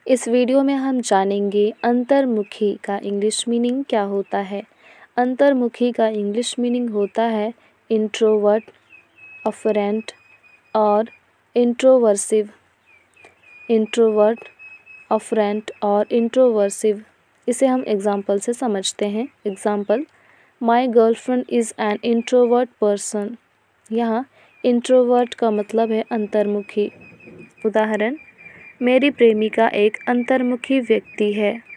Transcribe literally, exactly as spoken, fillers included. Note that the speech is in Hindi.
इस वीडियो में हम जानेंगे अंतर्मुखी का इंग्लिश मीनिंग क्या होता है। अंतर्मुखी का इंग्लिश मीनिंग होता है इंट्रोवर्ट, अफरेंट और इंट्रोवर्सिव। इंट्रोवर्ट, अफरेंट और इंट्रोवर्सिव, इसे हम एग्जाम्पल से समझते हैं। Example, my girlfriend is an introvert person. यहाँ इंट्रोवर्ट का मतलब है अंतर्मुखी। उदाहरण, मेरी प्रेमिका एक अंतर्मुखी व्यक्ति है।